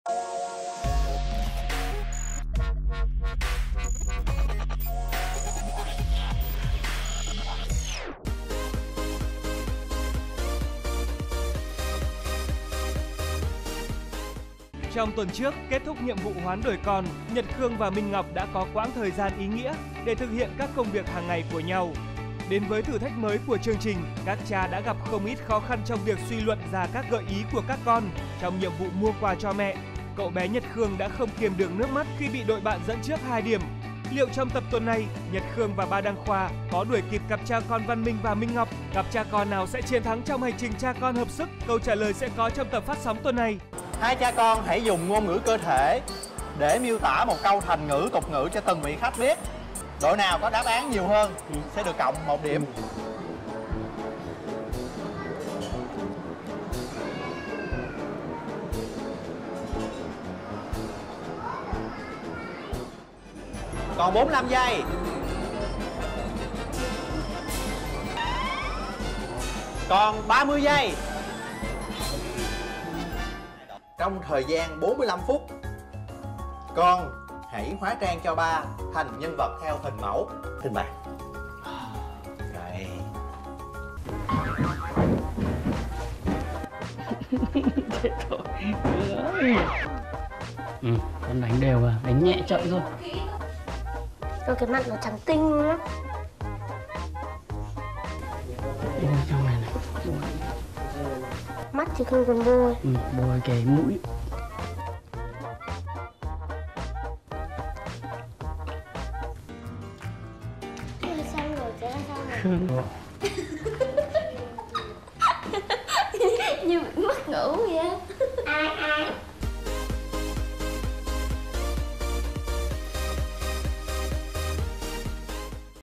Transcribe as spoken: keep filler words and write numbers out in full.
Trong tuần trước, kết thúc nhiệm vụ hoán đổi con, Nhật Khương và Minh Ngọc đã có quãng thời gian ý nghĩa để thực hiện các công việc hàng ngày của nhau. Đến với thử thách mới của chương trình, các cha đã gặp không ít khó khăn trong việc suy luận ra các gợi ý của các con trong nhiệm vụ mua quà cho mẹ. Cậu bé Nhật Khương đã không kiềm được nước mắt khi bị đội bạn dẫn trước hai điểm. Liệu trong tập tuần này, Nhật Khương và Ba Đăng Khoa có đuổi kịp cặp cha con Văn Minh và Minh Ngọc? Cặp cha con nào sẽ chiến thắng trong hành trình cha con hợp sức? Câu trả lời sẽ có trong tập phát sóng tuần này. Hai cha con hãy dùng ngôn ngữ cơ thể để miêu tả một câu thành ngữ, tục ngữ cho từng vị khách biết. Đội nào có đáp án nhiều hơn sẽ được cộng một điểm. Còn bốn mươi lăm giây. Còn ba mươi giây. Trong thời gian bốn mươi lăm phút, con hãy hóa trang cho ba thành nhân vật theo hình mẫu trên bàn. Đấy. Thế thôi. Ừ, con đánh đều à, đánh nhẹ chậm thôi. Ôi, cái mặt nó trắng tinh luôn á. Bôi trong này này. Bôi. Mắt thì không cần bôi. Ừ, bôi cái mũi. Xong rồi, thế là xong rồi. Khương.